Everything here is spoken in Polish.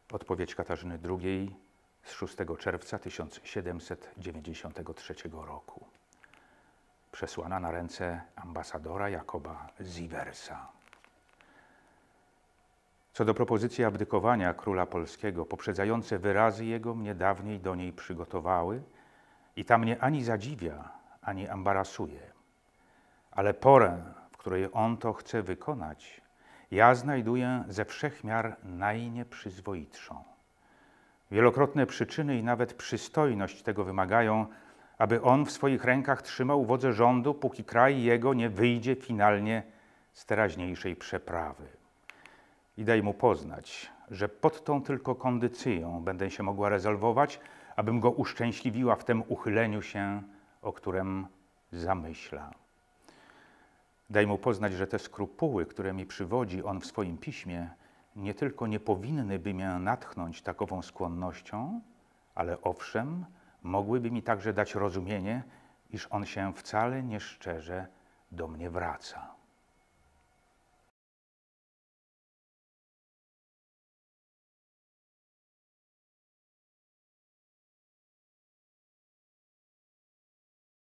Odpowiedź Katarzyny II z 6 czerwca 1793 roku. Przesłana na ręce ambasadora Jakoba Siversa. Co do propozycji abdykowania króla polskiego, poprzedzające wyrazy jego mnie dawniej do niej przygotowały i ta mnie ani zadziwia, ani embarasuje. Ale porę, w której on to chce wykonać, ja znajduję ze wszech miar najnieprzyzwoitszą. Wielokrotne przyczyny i nawet przystojność tego wymagają, aby on w swoich rękach trzymał wodzę rządu, póki kraj jego nie wyjdzie finalnie z teraźniejszej przeprawy. I daj mu poznać, że pod tą tylko kondycją będę się mogła rezolwować, abym go uszczęśliwiła w tym uchyleniu się, o którym zamyśla. Daj mu poznać, że te skrupuły, które mi przywodzi on w swoim piśmie, nie tylko nie powinny by mnie natchnąć takową skłonnością, ale owszem, mogłyby mi także dać rozumienie, iż on się wcale nieszczerze do mnie wraca.